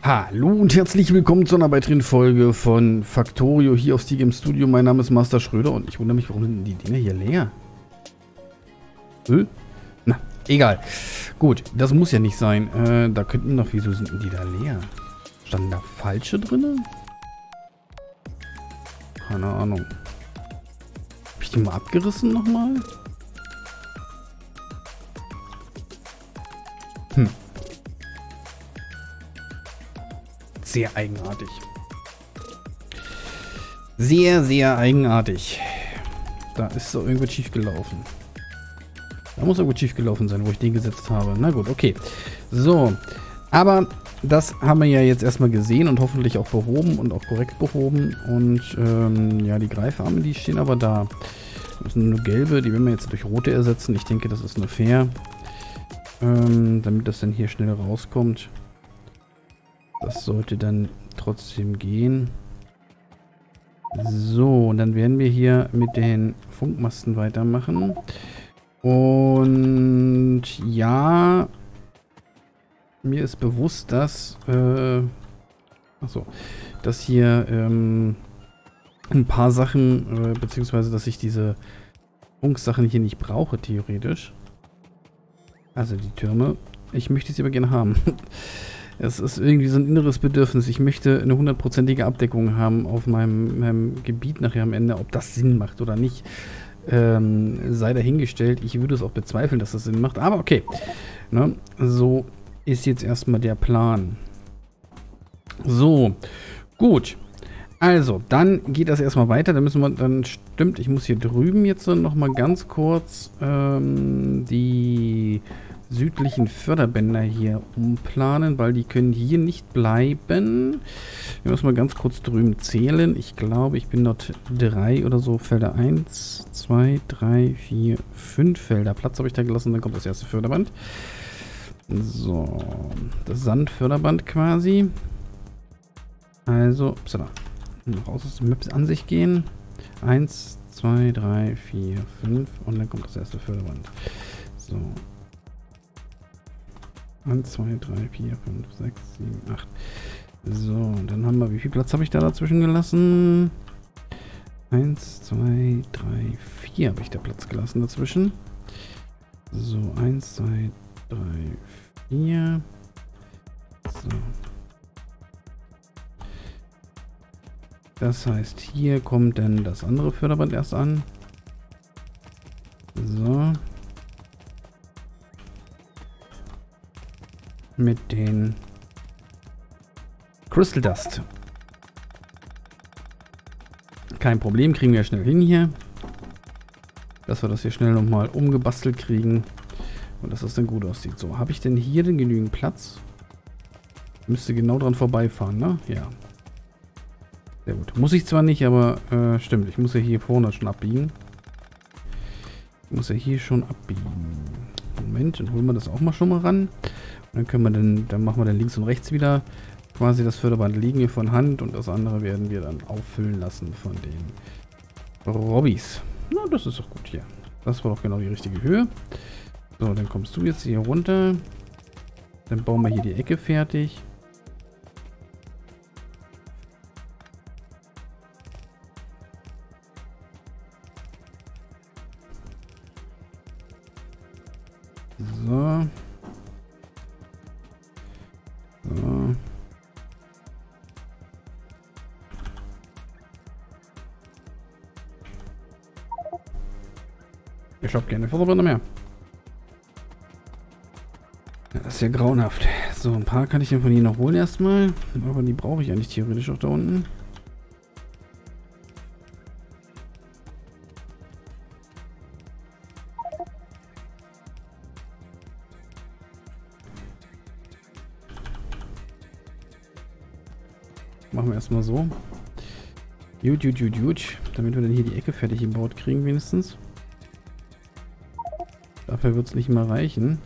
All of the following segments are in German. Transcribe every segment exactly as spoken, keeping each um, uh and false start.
Hallo und herzlich willkommen zu einer weiteren Folge von Factorio hier auf Stieg im Studio. Mein Name ist Master Schröder und ich wundere mich, warum sind die Dinger hier leer? Äh? Na, egal. Gut, das muss ja nicht sein. Äh, da könnten noch, wieso sind denn die da leer? Standen da falsche drin? Keine Ahnung. Hab ich die mal abgerissen nochmal? Hm. Sehr eigenartig. Sehr, sehr eigenartig. Da ist so irgendwas schief gelaufen. Da muss irgendwas schief gelaufen sein, wo ich den gesetzt habe. Na gut, okay. So. Aber das haben wir ja jetzt erstmal gesehen und hoffentlich auch behoben und auch korrekt behoben. Und ähm, ja, die Greifarme, die stehen aber da. Das sind nur gelbe, die werden wir jetzt durch rote ersetzen. Ich denke, das ist nur fair. Ähm, damit das dann hier schnell rauskommt. Das sollte dann trotzdem gehen. So, und dann werden wir hier mit den Funkmasten weitermachen. Und ja, mir ist bewusst, dass, äh, achso, dass hier ähm, ein paar Sachen, äh, beziehungsweise, dass ich diese Funksachen hier nicht brauche, theoretisch. Also die Türme. Ich möchte sie aber gerne haben. Es ist irgendwie so ein inneres Bedürfnis. Ich möchte eine hundertprozentige Abdeckung haben auf meinem, meinem Gebiet nachher am Ende. Ob das Sinn macht oder nicht, ähm, sei dahingestellt. Ich würde es auch bezweifeln, dass das Sinn macht. Aber okay. Ne? So ist jetzt erstmal der Plan. So. Gut. Also, dann geht das erstmal weiter. Dann müssen wir, dann stimmt, ich muss hier drüben jetzt nochmal ganz kurz ähm, die südlichen Förderbänder hier umplanen, weil die können hier nicht bleiben. Wir müssen mal ganz kurz drüben zählen. Ich glaube, ich bin dort drei oder so Felder. eins, zwei, drei, vier, fünf Felder. Platz habe ich da gelassen, dann kommt das erste Förderband. So, das Sandförderband quasi. Also, upsala. Raus aus der Maps-Ansicht gehen. eins, zwei, drei, vier, fünf und dann kommt das erste Förderband. So. eins, zwei, drei, vier, fünf, sechs, sieben, acht. So, dann haben wir, wie viel Platz habe ich da dazwischen gelassen? eins, zwei, drei, vier habe ich da Platz gelassen dazwischen. So, eins, zwei, drei, vier. So. Das heißt, hier kommt dann das andere Förderband erst an. So. Mit den Crystal Dust. Kein Problem, kriegen wir schnell hin hier. Dass wir das hier schnell nochmal umgebastelt kriegen. Und dass das dann gut aussieht. So, habe ich denn hier denn genügend Platz? Müsste genau dran vorbeifahren, ne? Ja. Sehr gut. Muss ich zwar nicht, aber äh, stimmt. Ich muss ja hier vorne schon abbiegen. Ich muss ja hier schon abbiegen. Moment, dann holen wir das auch mal schon mal ran. Und dann können wir dann, dann machen wir dann links und rechts wieder quasi das Förderband liegen hier von Hand und das andere werden wir dann auffüllen lassen von den Robbys. Na, das ist doch gut hier. Das war doch genau die richtige Höhe. So, dann kommst du jetzt hier runter. Dann bauen wir hier die Ecke fertig. So. So. Ich habe keine Förderbänder mehr. Ja, das ist ja grauenhaft. So, ein paar kann ich dann von hier noch holen erstmal. Aber die brauche ich eigentlich theoretisch auch da unten. Machen wir erstmal so. Gut, gut, gut, gut. Damit wir dann hier die Ecke fertig gebaut kriegen wenigstens. Dafür wird es nicht mal reichen.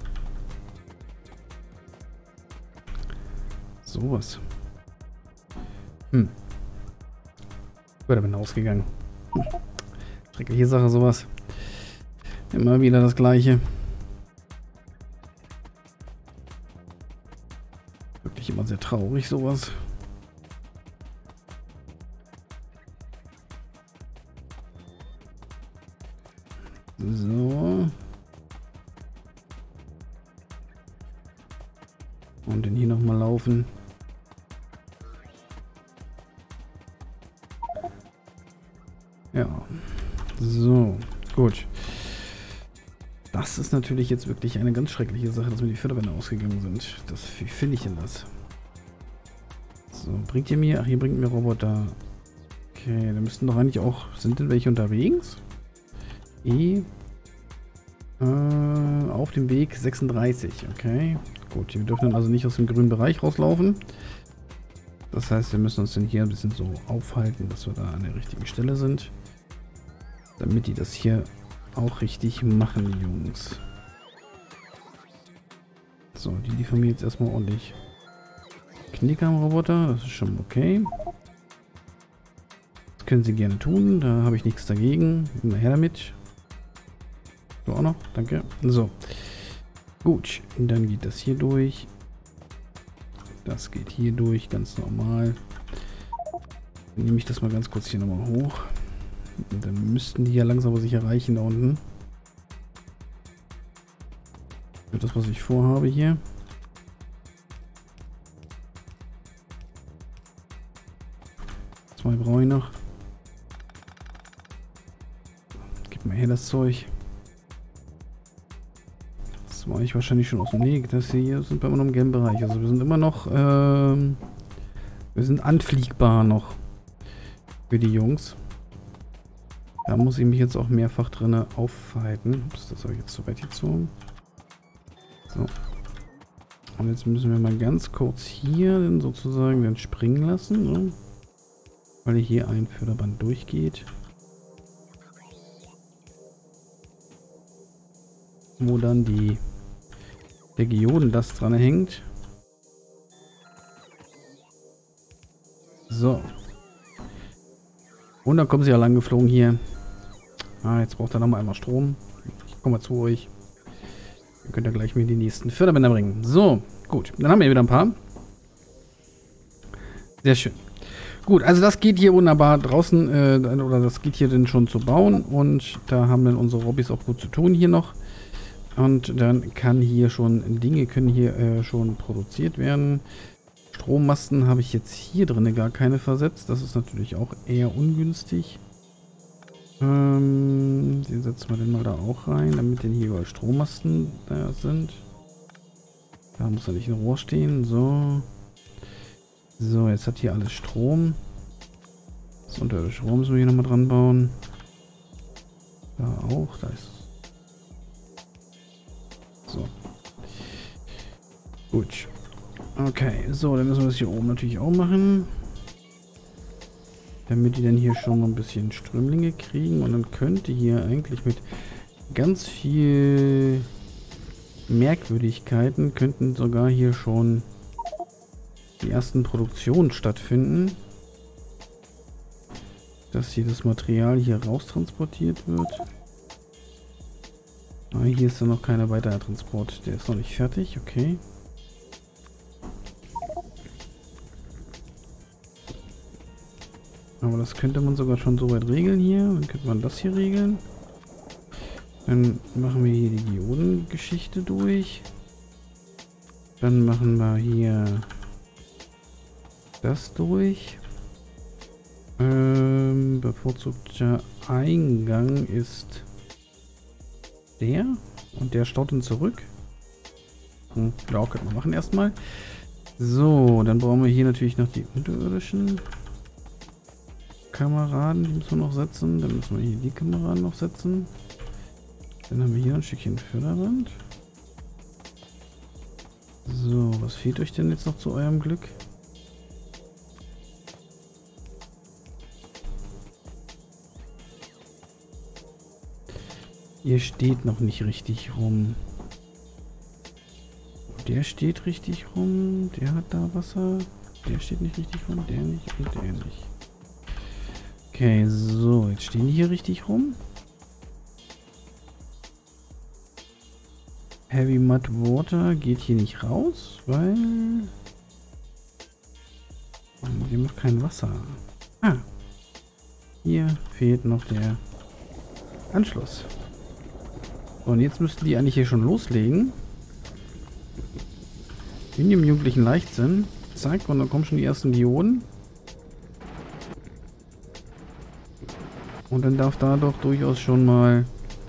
Sowas. Hm. Würde bin ausgegangen. Hm. Schreckliche Sache, sowas. Immer wieder das Gleiche. sehr traurig, sowas. So. Und den hier nochmal laufen. Ja. So. Gut. Das ist natürlich jetzt wirklich eine ganz schreckliche Sache, dass mir die Förderbänder ausgegangen sind. Das, wie finde ich denn das? So, bringt ihr mir... Ach, hier bringt mir Roboter. Okay, da müssten doch eigentlich auch... Sind denn welche unterwegs? E. Äh, auf dem Weg sechsunddreißig. Okay. Gut, wir dürfen dann also nicht aus dem grünen Bereich rauslaufen. Das heißt, wir müssen uns dann hier ein bisschen so aufhalten, dass wir da an der richtigen Stelle sind. Damit die das hier auch richtig machen, die Jungs. So, die liefern mir jetzt erstmal ordentlich Knicker am Roboter. Das ist schon okay. Das können sie gerne tun. Da habe ich nichts dagegen. Immer her damit. Du auch noch? Danke. So. Gut. Und dann geht das hier durch. Das geht hier durch. Ganz normal. Dann nehme ich das mal ganz kurz hier nochmal hoch. Und dann müssten die ja langsam sich erreichen da unten. Für das, was ich vorhabe hier. Zwei brauche ich noch. Gib mal her das Zeug. Das war ich wahrscheinlich schon aus dem Weg. Das hier sind wir immer noch im gelben Bereich. Also wir sind immer noch... Ähm, wir sind anfliegbar noch. Für die Jungs. Da muss ich mich jetzt auch mehrfach drin aufhalten. Ups, das habe ich jetzt zu weit gezogen. So. Und jetzt müssen wir mal ganz kurz hier dann sozusagen dann springen lassen. So. Weil hier ein Förderband durchgeht. Wo dann die der Geodenlast dran hängt. So. Und dann kommen sie ja lang geflogen hier. Ah, jetzt braucht er noch mal einmal Strom. Ich komme mal zu euch. Ihr könnt ja gleich mir die nächsten Förderbänder bringen. So, gut. Dann haben wir wieder ein paar. Sehr schön. Gut, also das geht hier wunderbar draußen, äh, oder das geht hier dann schon zu bauen. Und da haben dann unsere Robbys auch gut zu tun hier noch. Und dann kann hier schon, Dinge können hier äh, schon produziert werden. Strommasten habe ich jetzt hier drin gar keine versetzt. Das ist natürlich auch eher ungünstig. Ähm, den setzen wir dann mal da auch rein, damit denn hier überall Strommasten da sind. Da muss er nicht ein Rohr stehen. So. So, jetzt hat hier alles Strom. Das unterirdische Rohr müssen wir hier nochmal dran bauen. Da auch. Da ist. So. Gut. Okay, so, dann müssen wir das hier oben natürlich auch machen. Damit die dann hier schon mal ein bisschen Strömlinge kriegen. Und dann könnte hier eigentlich mit ganz viel Merkwürdigkeiten könnten sogar hier schon die ersten Produktionen stattfinden. Dass hier das Material hier raustransportiert wird. Ah, hier ist dann noch kein weiterer Transport. Der ist noch nicht fertig, okay. Aber das könnte man sogar schon so weit regeln hier. Dann könnte man das hier regeln. Dann machen wir hier die Diodengeschichte durch. Dann machen wir hier das durch. Ähm, bevorzugter Eingang ist der. Und der staut dann zurück. Hm, ja, können wir machen erstmal. So, dann brauchen wir hier natürlich noch die unterirdischen Kameraden, die müssen wir noch setzen. Dann müssen wir hier die Kameraden noch setzen. Dann haben wir hier ein Stückchen Förderband. So, was fehlt euch denn jetzt noch zu eurem Glück? Ihr steht noch nicht richtig rum. Der steht richtig rum. Der hat da Wasser. Der steht nicht richtig rum. Der nicht und der nicht. Okay, so. Jetzt stehen die hier richtig rum. Heavy Mud Water geht hier nicht raus, weil Hier noch kein Wasser. Ah. Hier fehlt noch der Anschluss. So, und jetzt müssten die eigentlich hier schon loslegen. In dem jugendlichen Leichtsinn. Zack, und dann kommen schon die ersten Dioden. Und dann darf da doch durchaus schon mal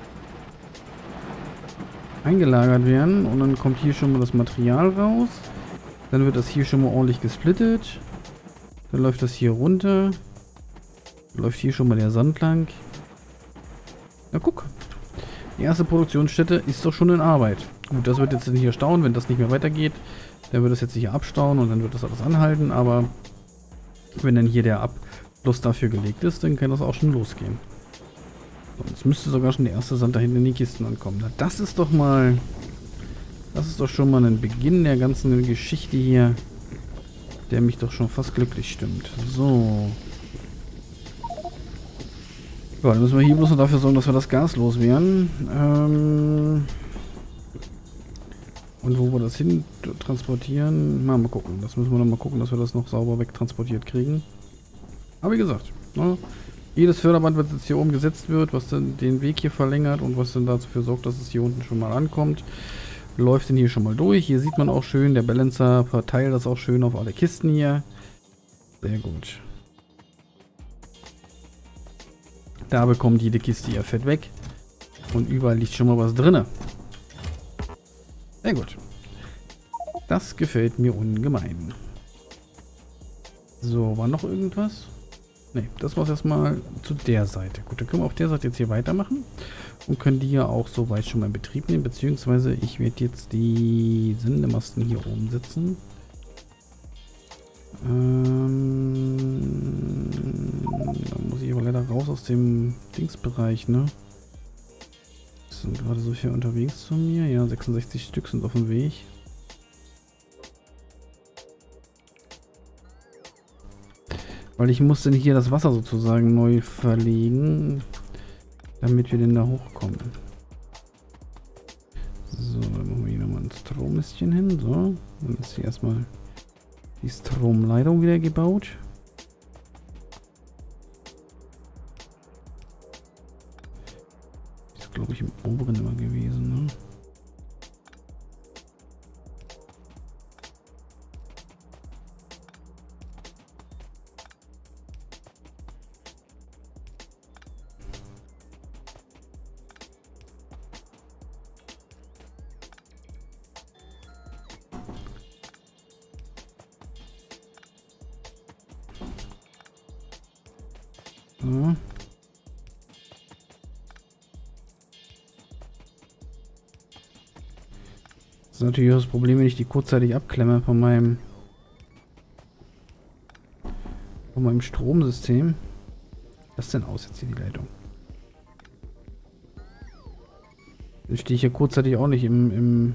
eingelagert werden. Und dann kommt hier schon mal das Material raus. Dann wird das hier schon mal ordentlich gesplittet. Dann läuft das hier runter. Dann läuft hier schon mal der Sand lang. Na guck. Die erste Produktionsstätte ist doch schon in Arbeit. Gut, das wird jetzt hier stauen, wenn das nicht mehr weitergeht. Dann wird das jetzt hier abstauen und dann wird das alles anhalten. Aber wenn dann hier der Abfluss dafür gelegt ist, dann kann das auch schon losgehen. So, jetzt müsste sogar schon der erste Sand da hinten in die Kisten ankommen. Na, das ist doch mal... Das ist doch schon mal ein Beginn der ganzen Geschichte hier, der mich doch schon fast glücklich stimmt. So. Ja, dann müssen wir hier bloß noch dafür sorgen, dass wir das Gas los werden. Ähm Und wo wir das hin transportieren, mal, mal gucken. Das müssen wir noch mal gucken, dass wir das noch sauber wegtransportiert kriegen. Aber wie gesagt, ne, jedes Förderband, was jetzt hier oben gesetzt wird, was dann den Weg hier verlängert und was dann dafür sorgt, dass es hier unten schon mal ankommt, läuft denn hier schon mal durch. Hier sieht man auch schön, der Balancer verteilt das auch schön auf alle Kisten hier. Sehr gut. Da bekommt jede Kiste ihr Fett weg. Und überall liegt schon mal was drin. Sehr gut. Das gefällt mir ungemein. So, war noch irgendwas? Ne, das war es erstmal zu der Seite. Gut, dann können wir auf der Seite jetzt hier weitermachen. Und können die ja auch soweit schon mal in Betrieb nehmen. Beziehungsweise ich werde jetzt die Sendemasten hier oben setzen. Ähm, da muss ich aber leider raus aus dem Dingsbereich, ne? Sind gerade so viel unterwegs zu mir. Ja, sechsundsechzig Stück sind auf dem Weg. Weil ich muss denn hier das Wasser sozusagen neu verlegen, damit wir denn da hochkommen. So, dann machen wir hier nochmal ein Strommistchen hin. So, dann ist hier erstmal die Stromleitung wieder gebaut. Ist, glaube ich, im oberen immer gewesen, ne? So. Das ist natürlich auch das Problem, wenn ich die kurzzeitig abklemme von meinem von meinem Stromsystem. Was ist denn aus jetzt hier die Leitung? Dann stehe ich ja kurzzeitig auch nicht im, im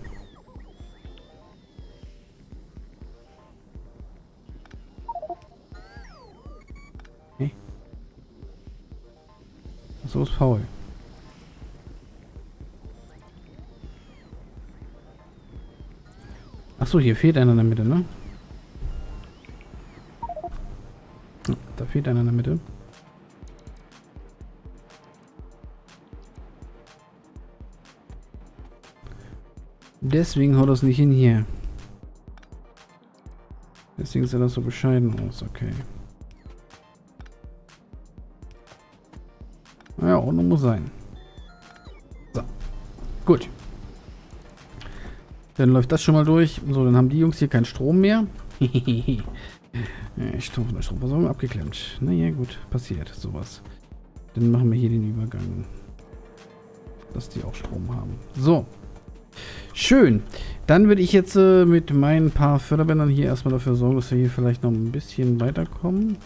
So ist faul. Achso, hier fehlt einer in der Mitte, ne? Ja, da fehlt einer in der Mitte. Deswegen haut das nicht hin hier. Deswegen sieht das so bescheiden aus, okay. Ja, Ordnung muss sein. So. Gut. Dann läuft das schon mal durch. So, dann haben die Jungs hier keinen Strom mehr. Strom von der Stromversorgung abgeklemmt. Naja, gut. Passiert. Sowas. Dann machen wir hier den Übergang. Dass die auch Strom haben. So. Schön. Dann würde ich jetzt äh, mit meinen paar Förderbändern hier erstmal dafür sorgen, dass wir hier vielleicht noch ein bisschen weiterkommen.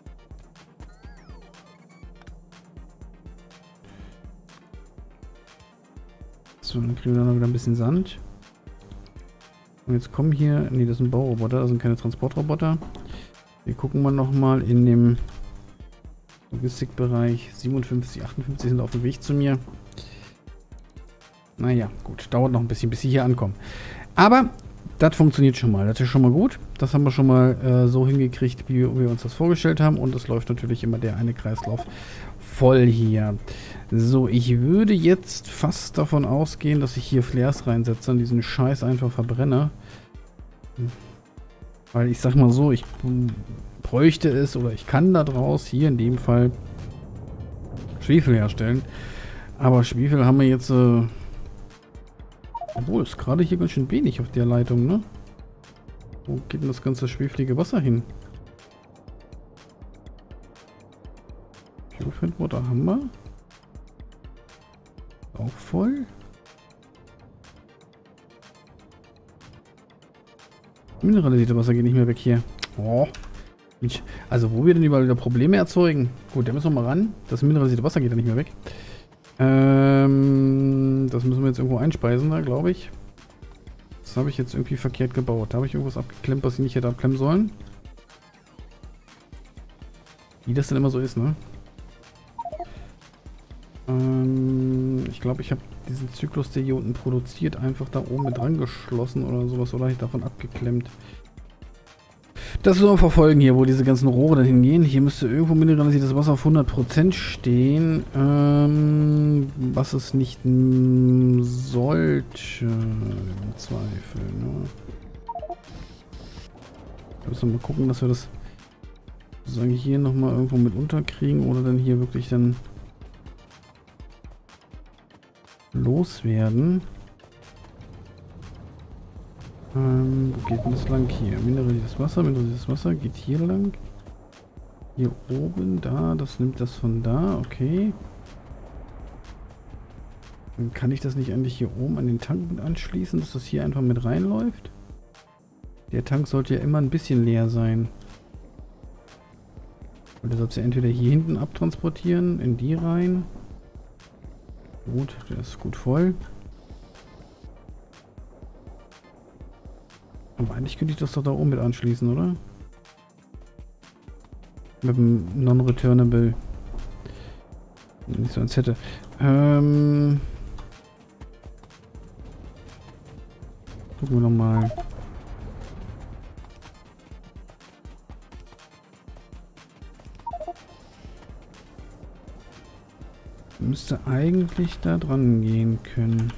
So, dann kriegen wir dann noch wieder ein bisschen Sand. Und jetzt kommen hier... Ne, das sind Bauroboter, das sind keine Transportroboter. Wir gucken mal nochmal in dem Logistikbereich. siebenundfünfzig, achtundfünfzig sind auf dem Weg zu mir. Naja, gut. Dauert noch ein bisschen, bis sie hier ankommen. Aber Das funktioniert schon mal. Das ist schon mal gut. Das haben wir schon mal äh, so hingekriegt, wie wir uns das vorgestellt haben. Und es läuft natürlich immer der eine Kreislauf voll hier. So, ich würde jetzt fast davon ausgehen, dass ich hier Flares reinsetze und diesen Scheiß einfach verbrenne. Weil ich sag mal so, ich bräuchte es oder ich kann daraus hier in dem Fall Schwefel herstellen. Aber Schwefel haben wir jetzt... Äh, obwohl, ist gerade hier ganz schön wenig auf der Leitung, ne? Wo geht denn das ganze schwefelige Wasser hin? Purified Water haben wir. Auch voll. Mineralisierte Wasser geht nicht mehr weg hier. Oh. Also wo wir denn überall wieder Probleme erzeugen. Gut, da müssen wir mal ran. Das mineralisierte Wasser geht ja nicht mehr weg. Ähm, das müssen wir jetzt irgendwo einspeisen, da glaube ich. Das habe ich jetzt irgendwie verkehrt gebaut. Da habe ich irgendwas abgeklemmt, was ich nicht hätte abklemmen sollen. Wie das denn immer so ist, ne? Ähm, ich glaube, ich habe diesen Zyklus, der hier unten produziert, einfach da oben mit dran geschlossen oder sowas. Oder ich davon abgeklemmt. Das müssen wir verfolgen hier, wo diese ganzen Rohre dann hingehen. Hier müsste irgendwo mineralisiertes Wasser auf hundert Prozent stehen. Ähm, was es nicht sollte. Im Zweifel, ne? Da müssen wir mal gucken, dass wir das sozusagen hier nochmal irgendwo mit unterkriegen. Oder dann hier wirklich dann loswerden. Ähm, wo geht denn das lang hier? Mineralisiertes Wasser, mineralisiertes Wasser geht hier lang. Hier oben, da, das nimmt das von da, okay. Dann kann ich das nicht eigentlich hier oben an den Tank mit anschließen, dass das hier einfach mit reinläuft? Der Tank sollte ja immer ein bisschen leer sein. Und der sollte ja entweder hier hinten abtransportieren, in die rein. Gut, der ist gut voll. Aber eigentlich könnte ich das doch da oben mit anschließen, oder? Mit dem Non-Returnable. Nicht so als hätte. Ähm. Gucken wir nochmal. Müsste eigentlich da dran gehen können.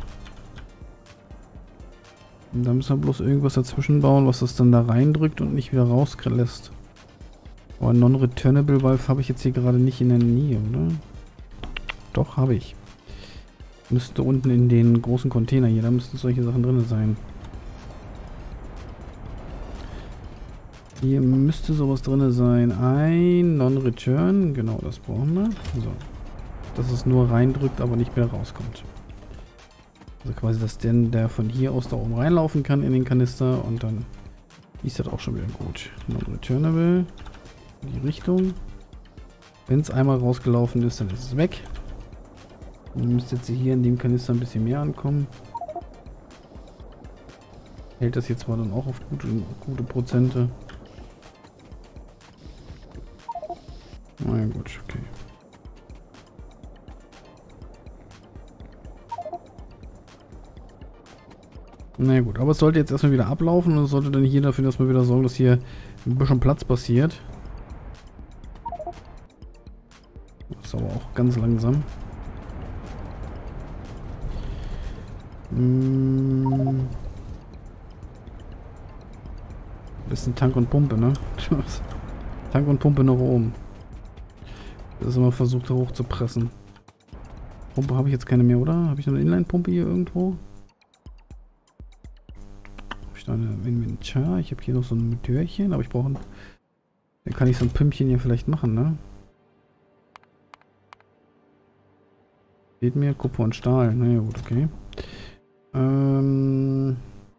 Und da müssen wir bloß irgendwas dazwischen bauen, was das dann da reindrückt und nicht wieder rauslässt. Aber ein Non-Returnable Valve habe ich jetzt hier gerade nicht in der Nähe, oder? Doch, habe ich. Müsste unten in den großen Container hier, da müssten solche Sachen drin sein. Hier müsste sowas drin sein. Ein Non-Return, genau, das brauchen wir. So. Dass es nur reindrückt, aber nicht mehr rauskommt. Also quasi, dass denn der von hier aus da oben reinlaufen kann in den Kanister und dann ist das auch schon wieder gut. Non-Returnable in die Richtung. Wenn es einmal rausgelaufen ist, dann ist es weg. Dann müsste jetzt hier in dem Kanister ein bisschen mehr ankommen. Hält das jetzt mal dann auch auf gute, gute Prozente. Na ja, gut, okay. Na gut, aber es sollte jetzt erstmal wieder ablaufen und es sollte dann hier dafür erstmal wieder sorgen, dass hier ein bisschen Platz passiert. Das ist aber auch ganz langsam. Hm. Bisschen Tank und Pumpe, ne? Tank und Pumpe nach oben. Das ist immer versucht hoch zu pressen. Pumpe habe ich jetzt keine mehr, oder? Habe ich noch eine Inline-Pumpe hier irgendwo? Ein Inventar. Ich habe hier noch so ein Türchen, aber ich brauche ein... Dann kann ich so ein Pümpchen hier vielleicht machen, ne? Geht mir Kupfer und Stahl. Na ja, gut, okay. Ähm...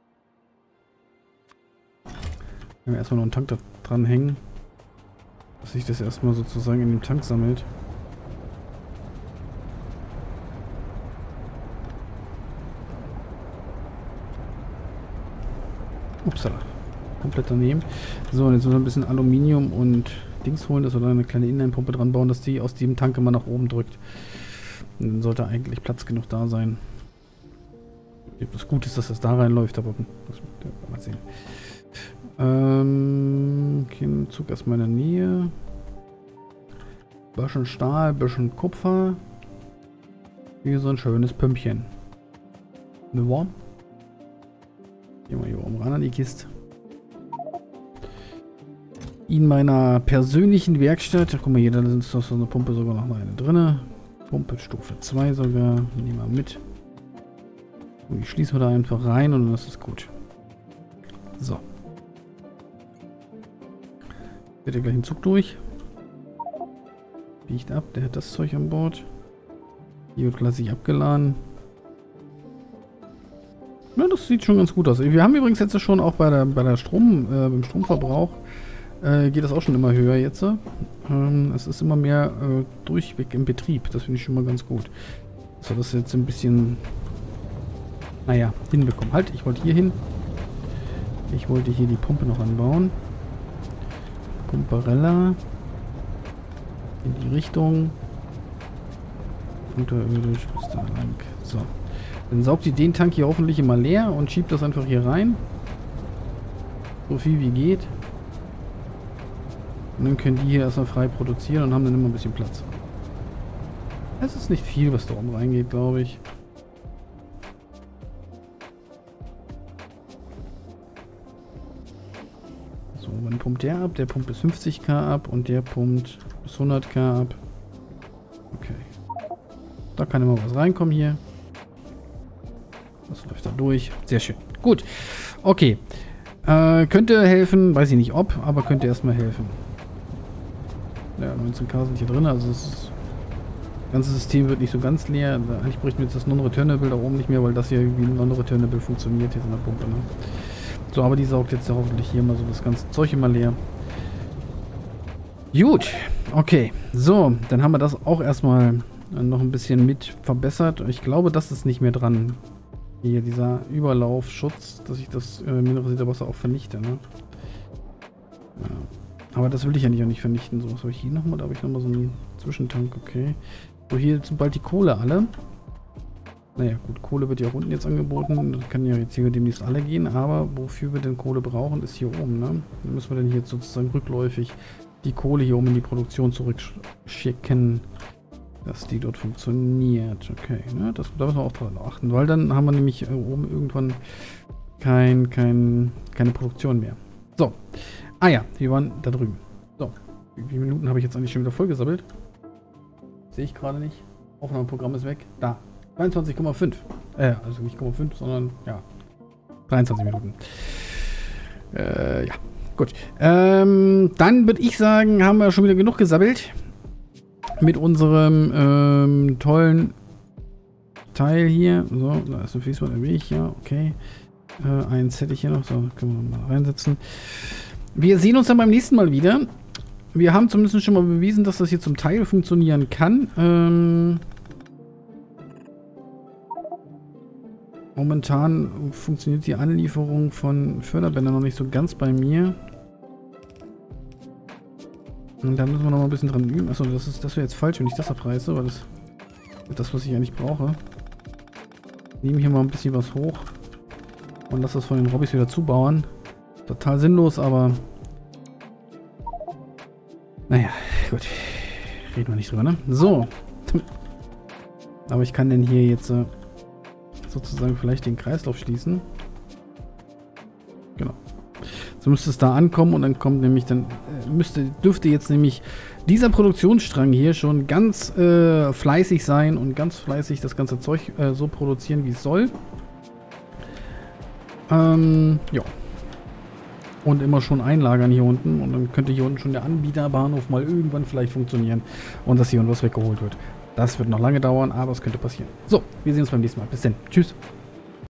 Wenn wir erstmal noch einen Tank da dran hängen, dass sich das erstmal sozusagen in dem Tank sammelt. Upsala. Komplett daneben. So, und jetzt müssen wir ein bisschen Aluminium und Dings holen, dass wir da eine kleine Inline-Pumpe dran bauen, dass die aus dem Tank immer nach oben drückt. Und dann sollte eigentlich Platz genug da sein. Das Gute ist, dass das da reinläuft, aber das ja, mal sehen. Ähm, okay, Zug erstmal in der Nähe. Bisschen Stahl, bisschen Kupfer. Hier so ein schönes Pümpchen. Ne warm? Gehen wir hier oben ran an die Kiste. In meiner persönlichen Werkstatt. Guck mal hier, da ist doch so eine Pumpe sogar noch mal eine drin. Pumpe Stufe zwei sogar. Nehmen wir mit. Und die schließen wir da einfach rein und das ist gut. So. Wird ja gleich ein Zug durch. Biegt ab, der hat das Zeug an Bord. Hier wird klassisch abgeladen. Ja, das sieht schon ganz gut aus. Wir haben übrigens jetzt schon auch bei der, bei der Strom, äh, beim Stromverbrauch, äh, geht das auch schon immer höher jetzt. Ähm, es ist immer mehr äh, durchweg im Betrieb. Das finde ich schon mal ganz gut. So, das ist jetzt ein bisschen, naja, hinbekommen. Halt, ich wollte hier hin. Ich wollte hier die Pumpe noch anbauen. Pumperella. In die Richtung. Unterirdisch bis da lang. So. Dann saugt ihr den Tank hier hoffentlich immer leer und schiebt das einfach hier rein. So viel wie geht. Und dann können die hier erstmal frei produzieren und haben dann immer ein bisschen Platz. Es ist nicht viel, was da oben reingeht, glaube ich. So, wann pumpt der ab? Der pumpt bis fünfzig Kilowatt ab und der pumpt bis hundert Kilowatt ab. Okay. Da kann immer was reinkommen hier. Das läuft da durch. Sehr schön. Gut. Okay. Äh, könnte helfen, weiß ich nicht ob, aber könnte erstmal helfen. Ja, neunzehn Kilowatt sind hier drin, also das, ist, das ganze System wird nicht so ganz leer. Eigentlich bräuchten wir jetzt das Non-Returnable da oben nicht mehr, weil das hier wie ein Non-Returnable funktioniert jetzt in der Pumpe. Ne? So, aber die saugt jetzt ja hoffentlich hier mal so das ganze Zeug immer leer. Gut. Okay. So, dann haben wir das auch erstmal noch ein bisschen mit verbessert. Ich glaube, das ist nicht mehr dran. Hier, dieser Überlaufschutz, dass ich das äh, mineralisierte Wasser auch vernichte. Ne? Ja. Aber das will ich ja nicht auch nicht vernichten. So, was habe ich hier nochmal? Da habe ich nochmal so einen Zwischentank. Okay. So, hier sind bald die Kohle alle. Naja, gut, Kohle wird ja auch unten jetzt angeboten. Das kann ja jetzt hier demnächst alle gehen. Aber wofür wir denn Kohle brauchen, ist hier oben. Ne? Dann müssen wir dann hier jetzt sozusagen rückläufig die Kohle hier oben in die Produktion zurückschicken. Dass die dort funktioniert. Okay, ne? das, da müssen wir auch dran achten. Weil dann haben wir nämlich äh, oben irgendwann kein, kein, keine Produktion mehr. So. Ah ja, wir waren da drüben. So. Wie viele Minuten habe ich jetzt eigentlich schon wieder vollgesammelt? Sehe ich gerade nicht. Aufnahmeprogramm ist weg. Da. dreiundzwanzig Komma fünf. Äh, also nicht Komma fünf, sondern ja. dreiundzwanzig Minuten. Äh, ja. Gut. Ähm, dann würde ich sagen, haben wir schon wieder genug gesammelt. Mit unserem ähm, tollen Teil hier. So, da ist ein Fließband im Weg. Ja, okay. Äh, eins hätte ich hier noch. So, können wir mal reinsetzen. Wir sehen uns dann beim nächsten Mal wieder. Wir haben zumindest schon mal bewiesen, dass das hier zum Teil funktionieren kann. Ähm, momentan funktioniert die Anlieferung von Förderbändern noch nicht so ganz bei mir. Und da müssen wir noch mal ein bisschen dran üben. Achso, das ist, das wäre jetzt falsch, wenn ich das abreiße, weil das ist das, was ich eigentlich brauche. Ich nehme hier mal ein bisschen was hoch und lasse das von den Robbys wieder zubauen. Total sinnlos, aber naja, gut. Reden wir nicht drüber, ne? So. Aber ich kann denn hier jetzt äh, sozusagen vielleicht den Kreislauf schließen. Genau. So müsste es da ankommen und dann kommt nämlich, dann äh, müsste, dürfte jetzt nämlich dieser Produktionsstrang hier schon ganz äh, fleißig sein und ganz fleißig das ganze Zeug äh, so produzieren, wie es soll. Ähm, ja. Und immer schon einlagern hier unten und dann könnte hier unten schon der Anbieterbahnhof mal irgendwann vielleicht funktionieren und dass hier unten was weggeholt wird. Das wird noch lange dauern, aber es könnte passieren. So, wir sehen uns beim nächsten Mal. Bis dann. Tschüss.